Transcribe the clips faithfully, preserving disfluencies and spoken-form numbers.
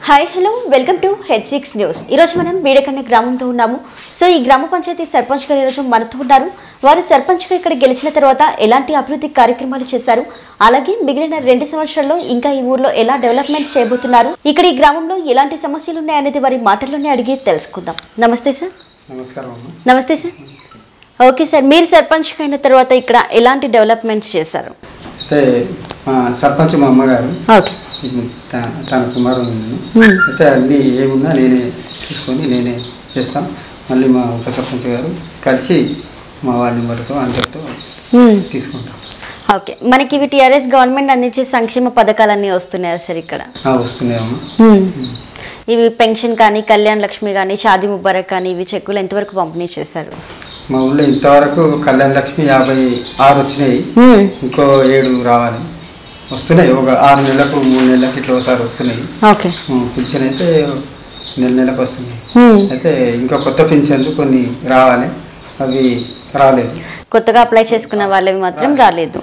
Hi hello welcome to head six news. ఈరోజు మనం బీడకన్న గ్రామంలో ఉన్నాము. సో ఈ గ్రామ పంచాయతీ సర్పంచ్ గారు ఈరోజు మనతో ఉన్నారు. వారు సర్పంచ్గా ఇక్కడ గెలిచిన తర్వాత ఎలాంటి అభివృద్ధి కార్యక్రమాలు చేశారు, అలాగే మిగిలిన రెండు సంవత్సరాల్లో ఇంకా ఈ ఊర్లో ఎలా డెవలప్మెంట్ చేయబోతున్నారు, ఇక్కడ ఈ గ్రామంలో ఎలాంటి సమస్యలు ఉన్నాయనేది వారి మాటల్లోనే అడిగి తెలుసుకుందాం. నమస్తే సార్. నమస్కారం. నమస్తే సార్. ఓకే సార్, మీరు సర్పంచ్గా అయిన తర్వాత ఇక్కడ ఎలాంటి డెవలప్మెంట్స్ చేశారు? అయితే సర్పంచ్ మా అమ్మగారు, ఓకే, తన కుమారుడు అయితే అన్నీ ఏమున్నా నేనే తీసుకొని నేనే చేస్తాను. మళ్ళీ మా ఉప సర్పంచ్ గారు కలిసి మా వార్డు మెంబర్తో అందరితో తీసుకుంటాం. ఓకే, మనకి ఇవి టీఆర్ఎస్ గవర్నమెంట్ అందించే సంక్షేమ పథకాలన్నీ వస్తున్నాయా సార్ ఇక్కడ? వస్తున్నాయమ్మా. ఇవి పెన్షన్ కానీ, కళ్యాణ్ లక్ష్మి కానీ, షాదీ ముబారక్ కానీ, ఇవి చెక్కులు ఎంతవరకు పంపిణీ చేశారు? మా ఊళ్ళో ఇంతవరకు కళ్యాణ్ లక్ష్మి యాభై ఆరు వచ్చినాయి, ఇంకో ఏడు రావాలి. వస్తున్నాయి, ఒక ఆరు నెలలకు మూడు నెలలకు ఇట్లా ఒకసారి వస్తున్నాయి. ఓకే, పింఛన్ అయితే నెల నెలకు వస్తున్నాయి. అయితే ఇంకా కొత్త పింఛన్లు కొన్ని రావాలి, అవి రాలేదు. కొత్తగా అప్లై చేసుకున్న వాళ్ళవి మాత్రం రాలేదు.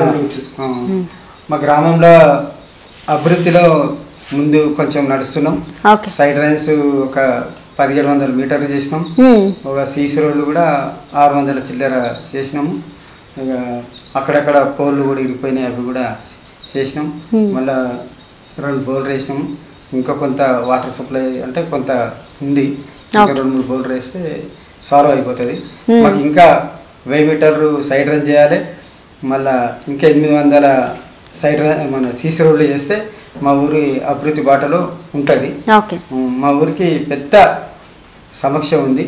మా గ్రామంలో అభివృద్ధిలో ముందు కొంచెం నడుస్తున్నాం. సైడ్ లైన్స్ ఒక పదిహేడు వందల మీటర్లు చేసినాం. ఒక సీసీ రోడ్లు కూడా ఆరు వందల చిల్లర చేసినాము. ఇక అక్కడక్కడ పోల్లు కూడా ఇరిగిపోయినాయి, అవి కూడా చేసినాం. మళ్ళా రెండు బోర్లు వేసినాము. ఇంకా కొంత వాటర్ సప్లై అంటే కొంత ఉంది, ఇంకా రెండు మూడు బోర్లు వేస్తే సాల్వ్ అయిపోతుంది. మాకు ఇంకా వెయ్యి మీటర్లు సైడ్ రన్ చేయాలి. మళ్ళా ఇంకా ఎనిమిది వందల సైడ్ రన్ మన సీసీ రోడ్లు చేస్తే మా ఊరి అభివృద్ధి బాటలో ఉంటుంది. మా ఊరికి పెద్ద సమస్య ఉంది.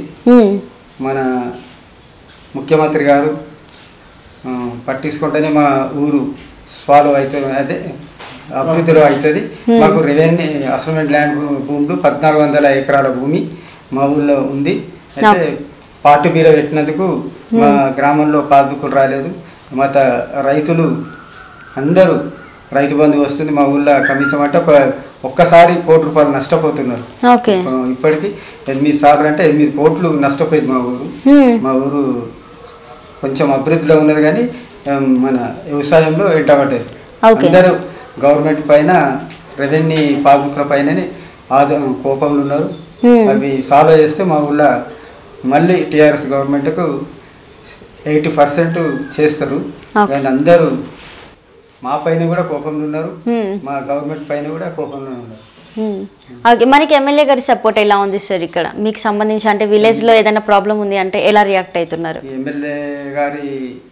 మన ముఖ్యమంత్రి గారు పట్టించుకుంటేనే మా ఊరు సాల్వ్ అవుతుంది, అదే అభివృద్ధిలో అవుతుంది. మాకు రెవెన్యూ అసైన్మెంట్ ల్యాండ్ భూములు పద్నాలుగు వందల ఎకరాల భూమి మా ఊళ్ళో ఉంది. అయితే పార్టీ బీర పెట్టినందుకు మా గ్రామంలో పాస్బుక్లు రాలేదు. మా రైతులు అందరూ రైతు బంధు వస్తుంది. మా ఊళ్ళో కనీసం అంటే ఒక్కసారి కోటి రూపాయలు నష్టపోతున్నారు. ఇప్పటికీ ఎనిమిది సార్లు అంటే ఎనిమిది కోట్లు నష్టపోయింది మా ఊరు. మా ఊరు కొంచెం అభివృద్ధిలో ఉన్నది, కానీ మన వ్యవసాయంలో ఎంటబడ్డది. అందరూ గవర్నమెంట్ పైన రెవెన్యూ పాస్బుక్ల పైననే ఆదా కోపంలో ఉన్నారు. అవి సాల్వ్ చేస్తే మా ఊళ్ళో మళ్ళీ టీఆర్ఎస్ గవర్నమెంట్కు ఎయిటీ పర్సెంట్ చేస్తారు. కానీ అందరూ మా పైన కూడా కోపంలో ఉన్నారు, మా గవర్నమెంట్ పైన కూడా కోపంలో ఉన్నారు. ఓకే, మనకి ఎమ్మెల్యే గారి సపోర్ట్ ఎలా ఉంది సార్ ఇక్కడ మీకు సంబంధించి? అంటే విలేజ్ లో ఏదైనా ప్రాబ్లం ఉంది అంటే ఎలా రియాక్ట్ అవుతున్నారు? ఎమ్మెల్యే గారి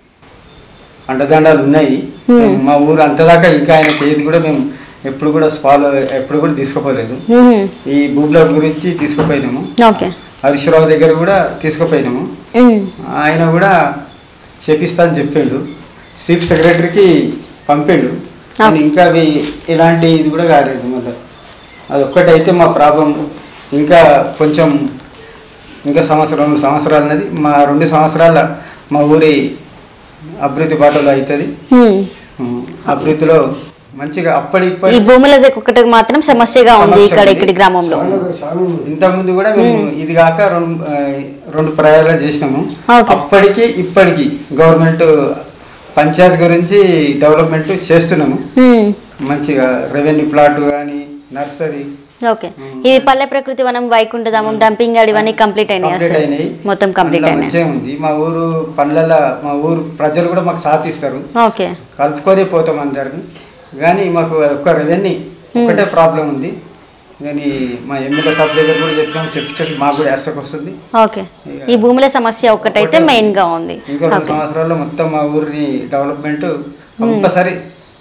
అండదండాలు ఉన్నాయి. మా ఊరు అంతదాకా ఇంకా ఆయనకి ఏది కూడా మేము ఎప్పుడు కూడా ఫాలో ఎప్పుడు కూడా తీసుకుపోలేదు. ఈ భూముల గురించి తీసుకుపోయినాము, హరీశ్రావు దగ్గర కూడా తీసుకుపోయినాము. ఆయన కూడా చేపిస్తా అని చెప్పిండు, చీఫ్ సెక్రటరీకి పంపిండు. కానీ ఇంకా అవి ఎలాంటి ఇది కూడా కాలేదు. మళ్ళీ అది ఒక్కటైతే మా ప్రాబ్లం ఇంకా కొంచెం ఇంకా సంవత్సరం రెండు సంవత్సరాలు అన్నది మా రెండు సంవత్సరాల మా ఊరి అభివృద్ధి బాటలో అవుతుంది. అభివృద్ధిలో మంచిగా అప్పటి ఇప్పటి భూముల ఒకటి మాత్రం సమస్యగా ఉంది ఇక్కడ ఇక్కడి గ్రామంలో. ఇంతకుముందు కూడా మేము ఇది కాక రెండు రెండు ప్రయాణాలు చేసినాము. అప్పటికి ఇప్పటికి గవర్నమెంట్ పంచాయతీ గురించి డెవలప్మెంట్ చేస్తున్నాము. మంచిగా రెవెన్యూ ప్లాట్ కానీ నర్సరీ. ఓకే, ఇది పల్లె ప్రకృతి వనం, వైకుంఠధామం, డంపింగ్ యార్డ్ ఇవన్నీ కంప్లీట్ అయినాయి, మొత్తం కంప్లీట్ అయినాయి. ఉంది మా ఊరు పల్లెల మా ఊరు ప్రజలు కూడా మాకు సాథ్ ఇస్తారు. ఓకే, కలుపుకొని పోతాం అందరిని. కానీ మాకు ఒక్క రెవెన్యూ ఒకటే ప్రాబ్లం ఉంది. కానీ మా ఎమ్మెల్యే సభ దగ్గర కూడా చెప్పాము, చెప్పి చెప్పి మాకు కూడా యాస్టక్ వస్తుంది. ఓకే, ఈ భూముల సమస్య ఒకటైతే మెయిన్ గా ఉంది. ఇంకా రెండు సంవత్సరాల్లో మొత్తం మా ఊరిని డెవలప్మెంట్ ఒక్కసారి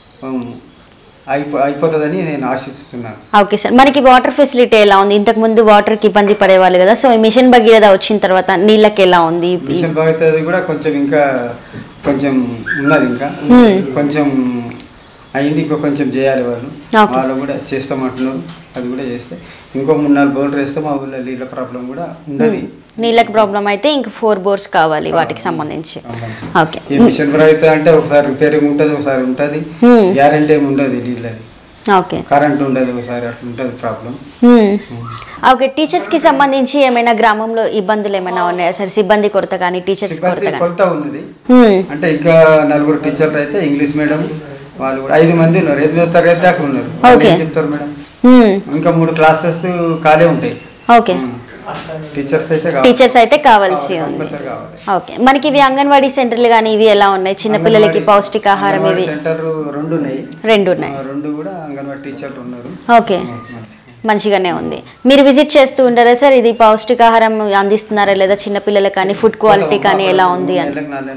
అయిపో అయిపోతుందని నేను ఆశిస్తున్నాను. ఓకే సార్, మనకి వాటర్ ఫెసిలిటీ ఎలా ఉంది? ఇంతకు ముందు వాటర్ కి ఇబ్బంది పడేవాళ్ళు కదా, సో మిషన్ భగీరథ వచ్చిన తర్వాత నీళ్ళకి ఎలా ఉంది? మిషన్ భగీరథ కూడా కొంచెం ఇంకా కొంచెం ఉన్నది, ఇంకా కొంచెం అయింది, ఇంకో కొంచెం చేయాలి. వాళ్ళు వాళ్ళు కూడా చేస్తామంటున్నారు, అది కూడా చేస్తే ఇంకో మూడు నాలుగు బోర్లు వేస్తే మా ఊళ్ళో నీళ్ళ ప్రాబ్లం కూడా ఉండదు. నీళ్ళకి ప్రాబ్లం అయితే ఇంకా ఫోర్ బోర్స్ కావాలి వాటికి సంబంధించి. ఓకే, ఈ మిషన్ భగీరథ అంటే ఒకసారి రిపేరింగ్ ఉంటుంది, ఒకసారి ఉంటుంది, గ్యారంటీ ఏమి ఉండదు నీళ్ళది. ఓకే, కరెంట్ ఉండదు, ఒకసారి అట్లా ఉంటుంది ప్రాబ్లం. ఓకే, టీచర్స్ కి సంబంధించి ఏమైనా గ్రామంలో ఇబ్బందులు ఏమైనా ఉన్నాయా సార్? సిబ్బంది కొరత కానీ, టీచర్స్ కొరత కొరత ఉన్నది. అంటే ఇంకా నలుగురు టీచర్లు అయితే ఇంగ్లీష్ మీడియం వాళ్ళు కూడా ఐదు మంది ఉన్నారు, ఎనిమిదో తరగతి దాకా ఉన్నారు. చెప్తారు మేడం ఇంకా మూడు క్లాసెస్ ఖాళీ ఉంటాయి. ఓకే, టీచర్స్ అయితే టీచర్స్ అయితే కావాల్సి ఉంది. ఓకే, మనకి ఇవి అంగన్వాడీ సెంటర్లు కానీ ఇవి ఎలా ఉన్నాయి? చిన్నపిల్లలకి పౌష్టికాహారం ఇవి సెంటర్ రెండు ఉన్నాయి. రెండు ఉన్నాయి. రెండు కూడా అంగన్వాడీ టీచర్లు ఉన్నారు. ఓకే, మంచిగానే ఉంది. మీరు విజిట్ చేస్తూ ఉంటారా సార్? ఇది పౌష్టికాహారం అందిస్తున్నారా లేదా చిన్నపిల్లలకు కానీ, ఫుడ్ క్వాలిటీ కానీ ఎలా ఉంది అని?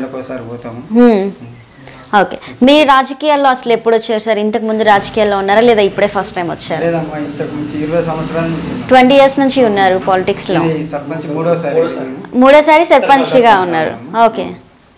ఓకే, మీరు రాజకీయాల్లో అసలు ఎప్పుడు వచ్చారు సార్? ఇంతకు ముందు రాజకీయాల్లో ఉన్నారా లేదా ఇప్పుడే ఫస్ట్ టైం వచ్చారు? ట్వంటీ ఇయర్స్ నుంచి ఉన్నారు పాలిటిక్స్ లో. మూడోసారి సర్పంచ్గా ఉన్నారు. ఓకే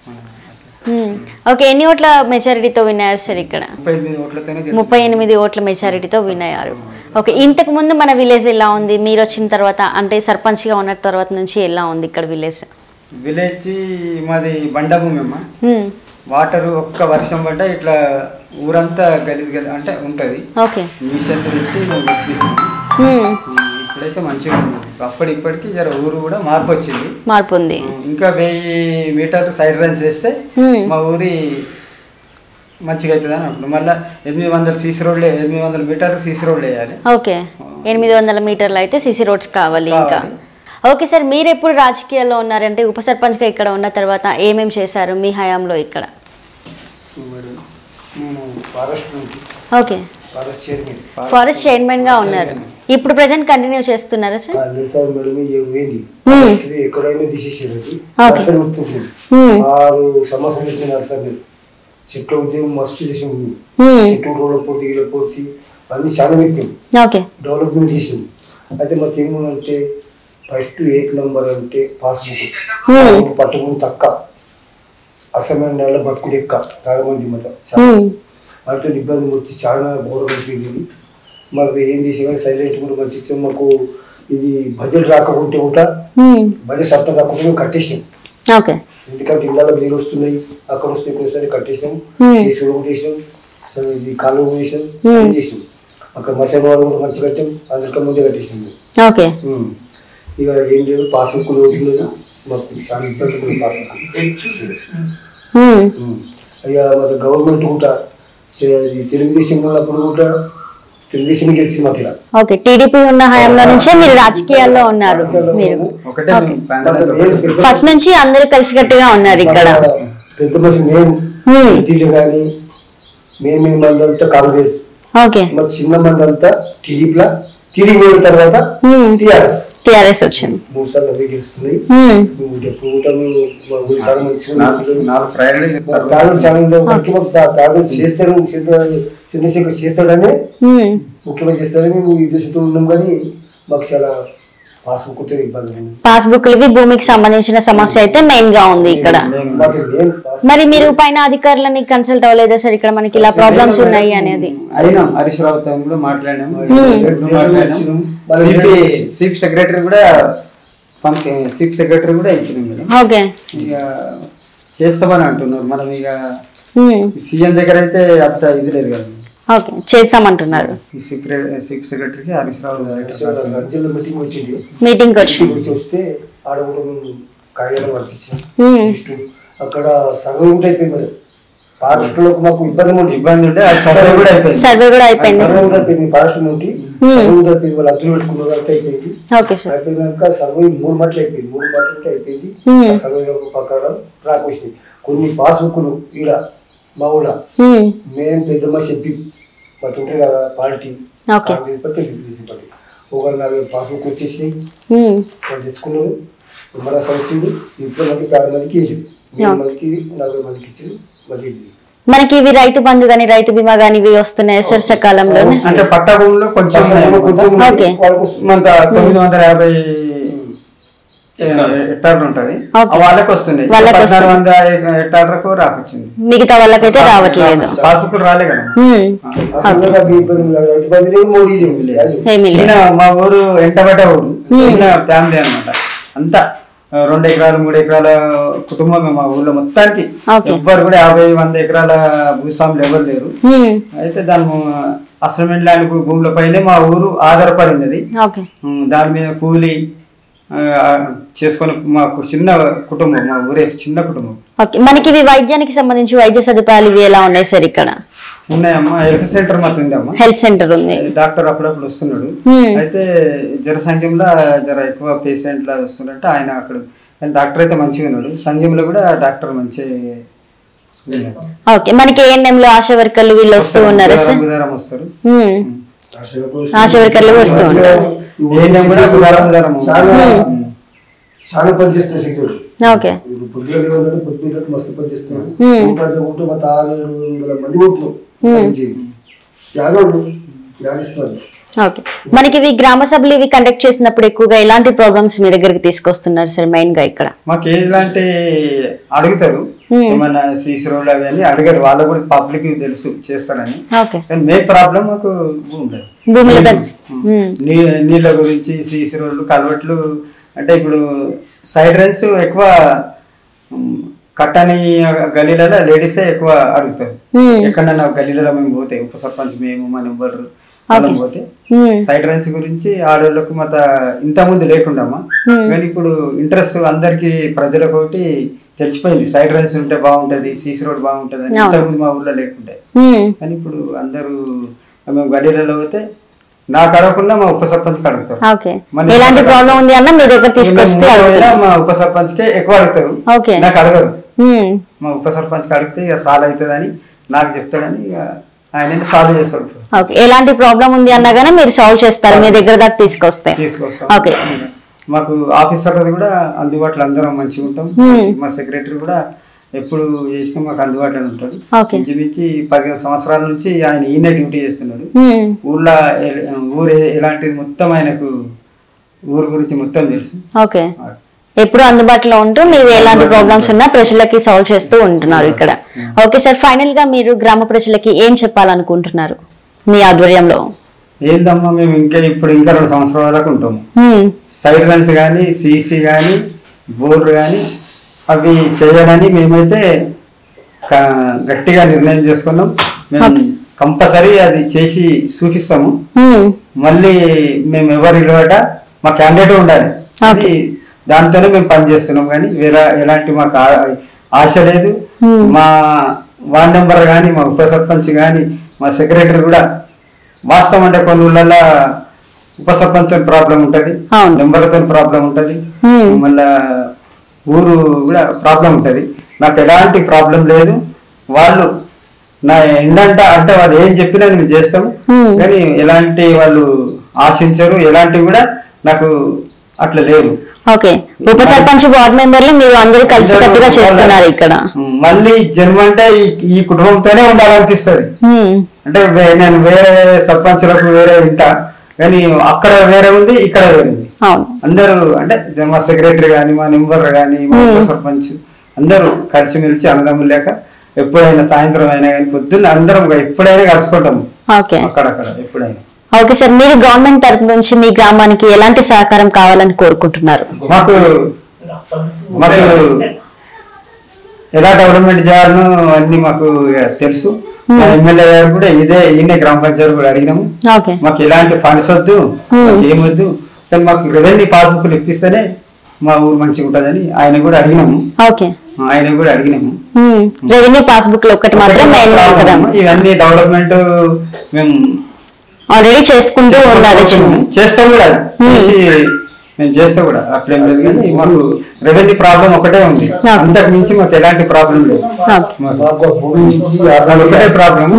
ఓకే, ఎన్ని ఓట్ల మెజారిటీతో విన్నారు సార్ ఇక్కడ? ముప్పై ఎనిమిది ఓట్ల మెజారిటీతో విన్నారు. ఓకే, ఇంతకు ముందు మన విలేజ్ ఎలా ఉంది? మీరు వచ్చిన తర్వాత అంటే సర్పంచ్గా ఉన్న తర్వాత నుంచి ఎలా ఉంది ఇక్కడ విలేజ్? విలేజ్ మాది బండభూమి అమ్మ. వాటర్ ఒక్క వర్షం పడ్డా ఇట్లా ఊరంతా గలీజ్ గలీజ్ అంటే ఉంటది. ఓకే, మిషన్ పెట్టి ఇప్పుడైతే మంచిగా ఉంది. అప్పటి ఇప్పటికి జర ఊరు కూడా మార్పు వచ్చింది. మార్పు ఉంది. ఇంకా వెయ్యి మీటర్లు సైడ్ రన్ చేస్తే మా ఊరి మంచిగా అవుతుంది అని అంటున్నాం. మళ్ళీ ఎనిమిది వందల సీసీ రోడ్లు ఎనిమిది వందల మీటర్లు సీసీ రోడ్లు వేయాలి. ఓకే, ఎనిమిది వందల మీటర్లు అయితే సీసీ రోడ్స్ కావాలి ఇంకా. ఓకే సార్, మీరు ఎప్పుడు రాజకీయాల్లో ఉన్నారంటే ఉప సర్పంచ్గా ఇక్కడ ఉన్న తర్వాత ఏమేమి చేశారు మీ హయాంలో ఇక్కడ? ఓకే, ఫారెస్ట్ చైర్మన్ గా ఉన్నారు. ఇప్పుడు ప్రెసెంట్ కంటిన్యూ చేస్తున్నారా సార్? చెట్ల ఉద్యోగం మస్తు చేసింది. చెట్టు రోడ్ల పూర్తి గిడ పూర్తి అన్ని చాలా పెట్టింది. డెవలప్మెంట్ చేసింది. అయితే మాకు ఏమంటే ఫస్ట్ ఏక్ నంబర్ అంటే పాస్బుక్ పట్టుకుని తక్క అసమైన నెల బతుకుడు ఎక్క చాలా మంది మత వాటితో ఇబ్బంది వచ్చి చాలా ఘోరం అయిపోయింది. మాకు ఏం చేసే కానీ సైలెంట్ కూడా మంచి ఇచ్చాం. మాకు ఇది బడ్జెట్ రాకపోతే కూడా బడ్జెట్ చట్టం రాకుండా మేము కట్టేసాం. ఎందుకంటే ఇళ్ళలో నీళ్ళు వస్తున్నాయి, అక్కడ వస్తున్నాయి కట్టేసాం. చేసి కొట్టేసాం, ఇది కాలువ వేసాం, చేసాం. అక్కడ మసాలా వాడు కూడా మంచి కట్టాం, అందరికీ ముందే కట్టేసాం. ఇక ఏం లేదు, పాస్బుక్ రోజులేదు మాకు చాలా ఇబ్బంది. పాస్బుక్ అయ్యా మన గవర్నమెంట్ కూడా తెలుగుదేశం ఉన్నప్పుడు కూడా తెలుగుదేశం గెలిచింది మాకు ఇలా. ఓకే, టీడీపీ ఉన్న హయాంలో నుంచే మీరు రాజకీయాల్లో ఉన్నారు. మీరు ఫస్ట్ నుంచి అందరూ కలిసికట్టుగా ఉన్నారు ఇక్కడ. పెద్ద మనిషి మేము ఢిల్లీ కానీ మేము మేము మంది అంతా కాంగ్రెస్, మాకు చిన్న మంది అంతా టీడీపీలో. టీడీపీ అయిన తర్వాత టీఆర్ఎస్ టీఆర్ఎస్ వచ్చింది. మూడు సార్లు అవే గెలుస్తున్నాయి. చాలా మంచిగా చేస్తారు, చంద్రశేఖర్ చేస్తాడని ముఖ్యమంత్రి చేస్తాడని మేము ఈ దేశంతో ఉన్నాం. కానీ మాకు చాలా పాస్బుక్ ఇబ్బంది. పాస్బుక్ భూమికి సంబంధించిన సమస్య అయితే మెయిన్ గా ఉంది ఇక్కడ. మరి మీరు పైన అధికారులని కన్సల్ట్ అవ్వలేదా సార్? ఇక్కడ మనకి ఇలా ప్రాబ్లమ్స్ ఉన్నాయి అనేది. హరీష్ రావు కూడా మాట్లాడాము. చీఫ్ సెక్రటరీ కూడా చీఫ్ సెక్రటరీ కూడా ఇచ్చినాం. ఓకే, ఇక చేస్తామని అంటున్నారు. మనం ఇక సీఎం దగ్గర అయితే అంత ఇది లేదు కదా. ఓకే, చేస్తామంటున్నారు. చీఫ్ సెక్రటరీకి హరీష్ రావు మీటింగ్ వచ్చింది. మీటింగ్ వచ్చి వస్తే ఆడ కూడా కాగితాలు పంపించాం. అక్కడ సర్వే కూడా అయిపోయింది మేడం. ఫారెస్ట్ లో మాకు ఇబ్బంది ఉంటే ఇబ్బంది ఉంటే సర్వే కూడా అయిపోయింది. సర్వే కూడా అయిపోయింది. సర్వే కూడా అయిపోయింది. ఫారెస్ట్ నుండి సర్వే కూడా అయిపోయింది. వాళ్ళు అద్దరు పెట్టుకున్నారు, అంతా అయిపోయింది. అయిపోయినాక సర్వే మూడు మట్లు అయిపోయింది. మూడు మట్లు అయిపోయింది. సర్వే ప్రకారం ట్రాక్ వచ్చింది. కొన్ని పాస్బుక్లు ఈడ మా ఊళ్ళ మేము పెద్దమ్మ చెప్పి మాకు ఉంటాయి కదా పార్టీ తెలుగుదేశం పార్టీ ఒక నలభై పాస్బుక్ వచ్చేసి వాళ్ళు తెచ్చుకున్నారు. ఎమ్మరాస వచ్చింది. ఇంట్లో మంది పది మందికి వెళ్ళి మూడు మందికి నలభై మందికి ఇచ్చింది. మళ్ళీ మనకి ఇవి రైతు బంధు గాని రైతు బీమా గాని ఇవి వస్తున్నాయి సార్ సకాలంలో? అంటే పట్టా భూముల్లో కొంచెం తొమ్మిది వందల యాభై హెక్టార్లు ఉంటది, వాళ్ళకి వస్తున్నాయి. పద్నాలుగు వందల హెక్టార్లకు రాకొచ్చింది. మిగతా వాళ్ళకైతే రావట్లేదు. పాస్బుక్లు రాలే కదా. చిన్న మా ఊరు ఎంటబడ్డ ఊరు, చిన్న ఫ్యామిలీ అనమాట. అంతా రెండు ఎకరాలు మూడు ఎకరాల కుటుంబమే మా ఊర్లో మొత్తానికి. ఎవ్వరు కూడా యాభై వంద ఎకరాల భూస్వాములు ఎవరు లేరు. అయితే దాని అసైన్మెంట్ ల్యాండ్ భూముల పైనే మా ఊరు ఆధారపడింది. దాని మీద కూలి చేసుకొని మా చిన్న కుటుంబం, మా ఊరే చిన్న కుటుంబం. మనకి ఇవి వైద్యానికి సంబంధించి వైద్య సదుపాయాలు ఇవి ఎలా ఉన్నాయి సార్ ఇక్కడ? ఉన్నాయమ్మా. హెల్త్ సెంటర్ మాత్రం ఉందమ్మా. హెల్త్ సెంటర్ ఉంది. డాక్టర్ అప్పుడప్పుడు వస్తున్నాడు. అయితే జర సంఖ్యంలో జర ఎక్కువ పేషెంట్ల వస్తున్నారంటే ఆయన అక్కడ డాక్టర్ అయితే మంచిగా ఉన్నాడు. సంఘంలో కూడా డాక్టర్ మంచి. ఓకే, మనకి ఏఎన్ఎం లో ఆశా వర్కర్లు వీళ్ళు వస్తూ ఉన్నారు సార్. బుధారం వస్తారు. ఆశా వర్కర్లు వస్తూ ఉంటారు. ఏఎన్ఎం కూడా బుధారం బుధారం చాలా పనిచేస్తున్నారు సెక్యూరిటీ. ఓకే, పొద్దుగా లేవని పొద్దుగా మస్తు పనిచేస్తున్నారు. ఉంటే మా ఆరు ఏడు వందల మంది పోతున్నాం. యాదవ్ యాడిస్తున్నారు. ఓకే, మనకి ఇవి గ్రామ సభలు ఇవి కండక్ట్ చేసినప్పుడు ఎక్కువగా ఎలాంటి ప్రాబ్లమ్స్ మీ దగ్గరికి తీసుకొస్తున్నారు సార్? మెయిన్ గా ఇక్కడ మాకు ఎలాంటి అడుగుతారు, ఏమన్నా సీసీ రోడ్లు అవి అని అడిగారు. వాళ్ళు కూడా పబ్లిక్ తెలుసు చేస్తారని. కానీ మెయిన్ ప్రాబ్లం మాకు నీళ్ళ గురించి, సీసీ రోడ్లు, కలవట్లు. అంటే ఇప్పుడు సైడ్ రన్స్ ఎక్కువ కట్టని గలీలలో లేడీసే ఎక్కువ అడుగుతారు. ఎక్కడన్నా గలీలలో మేము పోతే ఉప సర్పంచ్ మేము మన ఎవ్వరు పోతే సైడ్ రన్స్ గురించి ఆడవాళ్ళకు మత ఇంత ముందు లేకుండామా. కానీ ఇప్పుడు ఇంట్రెస్ట్ అందరికి ప్రజలకు ఒకటి తెలిసిపోయింది. సైడ్ రన్స్ ఉంటే బాగుంటది, సీసీ రోడ్ బాగుంటది అని ఇంత ముందు మా ఊర్లో లేకుండే. కానీ ఇప్పుడు అందరూ మేము గలీలలో పోతే నాకు అడగకుండా మా ఉప సర్పంచ్ అడుగుతారు. మా ఉప సర్పంచ్ కే ఎక్కువ అడుగుతారు, నాకు అడగరు. మా ఉప సర్పంచ్ అడిగితే ఇక సాల్వ్ అవుతుంది అని నాకు చెప్తాడని ఆయన సాల్వ్ చేస్తాడు. ఎలాంటి ప్రాబ్లం ఉంది అన్నా కానీ మీరు సాల్వ్ చేస్తారు, మీ దగ్గర దాకా తీసుకొస్తే తీసుకొస్తాం. మాకు ఆఫీసర్ కూడా అందుబాటులో అందరం మంచిగా ఉంటాం. మా సెక్రటరీ కూడా ఎప్పుడు చేసినా మాకు అందుబాటులో ఉంటాడు. ఇంచుమించి పదిహేను సంవత్సరాల నుంచి ఆయన ఈయన డ్యూటీ చేస్తున్నాడు. ఊర్లో ఊరు ఎలాంటిది మొత్తం ఆయనకు ఊరు గురించి మొత్తం తెలుసు. ఓకే, ఎప్పుడు అందుబాటులో ఉంటూ మీరు ఎలాంటి ప్రాబ్లమ్స్ ఉన్నా ప్రజలకి సాల్వ్ చేస్తూ ఉంటున్నారు ఇక్కడ. ఓకే సార్, ఫైనల్ గా మీరు గ్రామ ప్రజలకి ఏం చెప్పాలనుకుంటున్నారు మీ ఆధ్వర్యంలో? ఏందమ్మా, మేము ఇంకా ఇప్పుడు ఇంకా రెండు సంవత్సరాల వరకు ఉంటాము. సైడ్ రన్స్ కానీ, సీసీ కానీ, బోర్డు కానీ అవి చేయడానికి మేమైతే గట్టిగా నిర్ణయం చేసుకున్నాం. మేము కంపల్సరీ అది చేసి చూపిస్తాము. మళ్ళీ మేము ఎవరు ఇవ్వట మా క్యాండిడేట్ ఉండాలి, అది దాంతోనే మేము పని చేస్తున్నాం. కానీ వేరే ఎలాంటి మాకు ఆశ లేదు. మా వార్డ్ నెంబర్ కానీ, మా ఉప సర్పంచ్ కానీ, మా సెక్రటరీ కూడా వాస్తవం అంటే కొన్ని ఊళ్ళల్లో ఉప సర్పంచ్ తో ప్రాబ్లం ఉంటది, నెంబర్లతో ప్రాబ్లం ఉంటది, మళ్ళా ఊరు కూడా ప్రాబ్లం ఉంటది. నాకు ఎలాంటి ప్రాబ్లం లేదు. వాళ్ళు నా ఎండంట అంటే వాళ్ళు ఏం చెప్పినా నేను చేస్తాము. కానీ ఎలాంటి వాళ్ళు ఆశించరు, ఎలాంటి కూడా నాకు అట్లా లేదు. ఓకే, ఉప సర్పంచ్ వార్డ్ మెంబర్లు మీరు అందరూ కలిసికట్టుగా చేస్తున్నారు ఇక్కడ. మళ్ళీ జన్మ అంటే ఈ కుటుంబంతోనే ఉండాలనిపిస్తుంది. అంటే నేను వేరే సర్పంచ్లకు వేరే వింటా, కానీ అక్కడ వేరే ఉంది, ఇక్కడ వేరే ఉంది. అందరూ అంటే మా సెక్రటరీ కానీ, మా నెంబర్ కానీ, మా ఉప సర్పంచ్ అందరూ కలిసిమెలిసి అన్నదమ్ములు లేక ఎప్పుడైనా సాయంత్రం అయినా కానీ పొద్దున్న అందరం ఎప్పుడైనా కలుసుకుంటాము అక్కడక్కడ ఎప్పుడైనా. ఓకే సార్, మీరు గవర్నమెంట్ తరఫు నుంచి మీ గ్రామానికి ఎలాంటి సహకారం కావాలని కోరుకుంటున్నారు? మాకు మాకు ఎలా డెవలప్మెంట్ చేయాలనో అన్ని మాకు తెలుసు. ఎమ్మెల్యే గారు కూడా ఇదే ఈయన గ్రామ పంచాయతీ కూడా అడిగినాము. మాకు ఎలాంటి ఫండ్స్ వద్దు, ఏమొద్దు, కానీ మాకు రెవెన్యూ పాస్బుక్లు ఇప్పిస్తేనే మా ఊరు మంచిగా ఉంటుందని ఆయన కూడా అడిగినాము. ఆయన కూడా అడిగినాము. రెవెన్యూ పాస్బుక్ ఒకటి మాత్రం ఇవన్నీ డెవలప్మెంట్ మేము ఆల్రెడీ చేసుకుంటూ ఉండాలి, చేస్తాం కూడా, చేసి మేము చేస్తా కూడా అట్లేం లేదు. కానీ మాకు రెవెన్యూ ప్రాబ్లం ఒకటే ఉంది, అంతకు మించి మాకు ఎలాంటి ప్రాబ్లం లేదు. ఒకటే ప్రాబ్లం,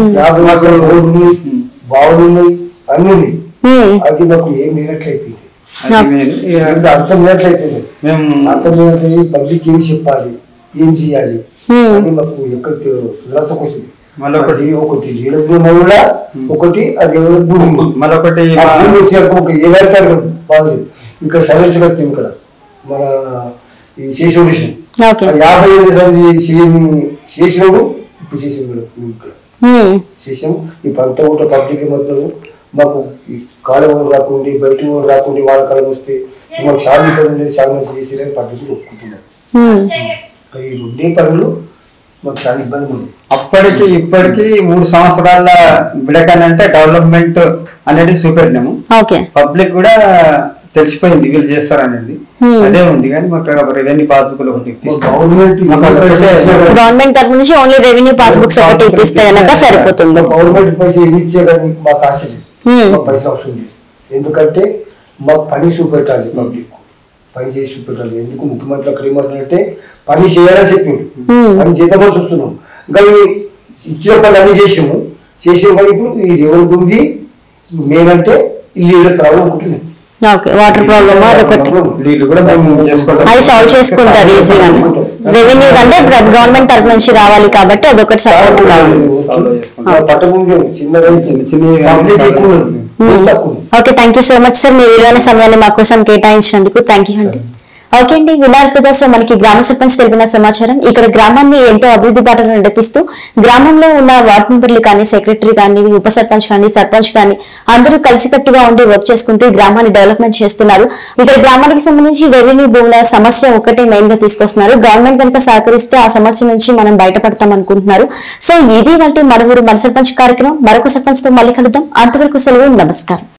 బాగున్నాయి అన్ని అది మాకు ఏం లేనట్లయిపోయింది, అర్థం లేనట్లయిపోయింది. మేము అర్థం లేనట్లయి పబ్లిక్ ఏమి చెప్పాలి, ఏం చేయాలి అని మాకు ఎక్కడ వచ్చింది. మళ్ళొకటి ఒకటి కూడా ఒకటి అది మళ్ళొకటి ఏమంటారు బాగలేదు. ఇక్కడ సైలెన్స్ కట్టాం ఇక్కడ మన చేసిన విషయం యాభై ఐదు సార్లు చేసినాడు, ఇప్పుడు చేసిన ఇక్కడ చేసాం. ఇప్పుడు అంతా కూడా పబ్లిక్ ఏమంటున్నారు, మాకు ఈ కాలం ఊరు రాకుండా బయట ఊరు రాకుండా వానకాలం వస్తే మాకు చాలా ఇబ్బంది లేదు, చాలా మంచి చేసేదని పబ్లిక్ ఒప్పుకుంటున్నారు. ఈ రెండే పనులు మాకు చాలా ఇబ్బంది ఉంది. అప్పటికి ఇప్పటికి మూడు సంవత్సరాల బిడకన్ అంటే డెవలప్మెంట్ అనేది చూపెట్టినాము. పబ్లిక్ కూడా తెలిసిపోయింది వీళ్ళు చేస్తారనేది అదే ఉంది కానీ మాకు రెవెన్యూ పాస్బుక్ లో ఒకటి గవర్నమెంట్ గవర్నమెంట్ తరఫు నుంచి ఓన్లీ రెవెన్యూ పాస్బుక్స్ ఒకటి ఇప్పిస్తే కనుక సరిపోతుంది. గవర్నమెంట్ పైసలు ఎన్ని ఇచ్చే కానీ మాకు ఆశ లేదు, మాకు పైసలు అవసరం లేదు. ఎందుకంటే మాకు పని చూపెట్టాలి, పబ్లిక్ పని చేసి చూపెట్టాలి. ఎందుకు ముఖ్యమంత్రి అక్కడ ఏమంటారంటే పని చేయాలని చెప్పిండు, పని చేద్దామని చూస్తున్నాం. ఇంకా ఇచ్చిన పని అన్ని చేసాము చేసాము కానీ ఇప్పుడు ఈ రెవెన్యూ ఉంది మెయిన్ అంటే ఇల్లు ప్రాబ్లం ఉంటుంది. వాటర్ ప్రాబ్లమ్ అది సాల్వ్ చేసుకుంటారు ఈజీగా. రెవెన్యూ అంటే గవర్నమెంట్ తరఫు నుంచి రావాలి కాబట్టి అదొకటి సపోర్ట్ కావాలి. Okay, thank you so much sir, మీ విలువైన సమయాన్ని మా కోసం కేటాయించినందుకు థ్యాంక్ యూ అండి. ఓకే అండి, వినాయక కదా సార్, మనకి గ్రామ సర్పంచ్ తెలిపిన సమాచారం. ఇక్కడ గ్రామాన్ని ఎంతో అభివృద్ధి బాటలో నడిపిస్తూ గ్రామంలో ఉన్న వార్డు మెంబర్లు కానీ, సెక్రటరీ కానీ, ఉప సర్పంచ్ కానీ, సర్పంచ్ కానీ అందరూ కలిసికట్టుగా ఉండి వర్క్ చేసుకుంటూ గ్రామాన్ని డెవలప్మెంట్ చేస్తున్నారు. ఇక్కడ గ్రామానికి సంబంధించి రెవెన్యూ భూముల సమస్య ఒకటే మెయిన్ గా తీసుకొస్తున్నారు. గవర్నమెంట్ కనుక సహకరిస్తే ఆ సమస్య నుంచి మనం బయటపడతాం అనుకుంటున్నారు. సో ఇది వంటి మన ఊరు మన సర్పంచ్ కార్యక్రమం. మరొక సర్పంచ్ తో మళ్ళీ కలుద్దాం. అంతవరకు సెలవు, నమస్కారం.